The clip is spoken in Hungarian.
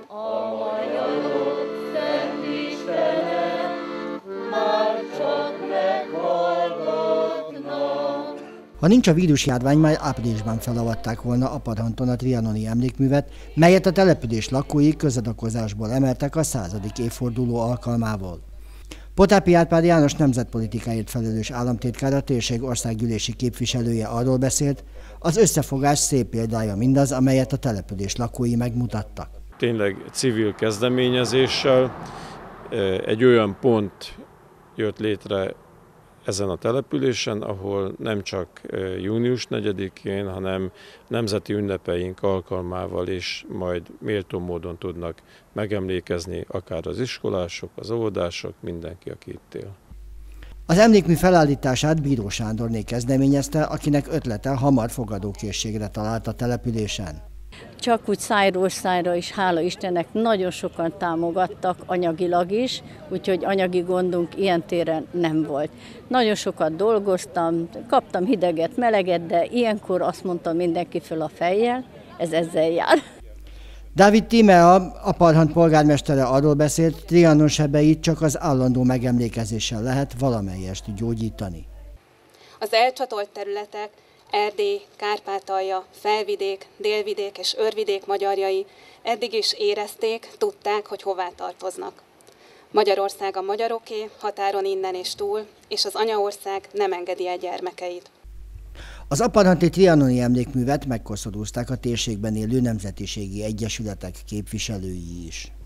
A magyarok szent Istene, már csak meghallgatnak. Ha nincs a vírusjárvány, már áprilisban felavatták volna Apadhanton a trianoni emlékművet, melyet a település lakói közadakozásból emeltek a 100. évforduló alkalmával. Potápi Árpád János nemzetpolitikáért felelős államtitkár, a térség országgyűlési képviselője arról beszélt, az összefogás szép példája mindaz, amelyet a település lakói megmutattak. Tényleg civil kezdeményezéssel egy olyan pont jött létre ezen a településen, ahol nem csak június 4-én, hanem nemzeti ünnepeink alkalmával is majd méltó módon tudnak megemlékezni akár az iskolások, az óvodások, mindenki, aki itt él. Az emlékmű felállítását Bíró Sándorné kezdeményezte, akinek ötlete hamar fogadókészségre talált a településen. Csak úgy szájról szájra is, hála Istennek, nagyon sokan támogattak anyagilag is, úgyhogy anyagi gondunk ilyen téren nem volt. Nagyon sokat dolgoztam, kaptam hideget, meleget, de ilyenkor azt mondta mindenki föl a fejjel, ez ezzel jár. Dávid Tímea, Apadhant polgármestere arról beszélt, Trianon sebeit csak az állandó megemlékezéssel lehet valamelyest gyógyítani. Az elcsatolt területek, Erdély, Kárpátalja, Felvidék, Délvidék és Őrvidék magyarjai eddig is érezték, tudták, hogy hová tartoznak. Magyarország a magyaroké, határon innen és túl, és az anyaország nem engedi el gyermekeit. Az apadhanti trianoni emlékművet megkoszorúzták a térségben élő nemzetiségi egyesületek képviselői is.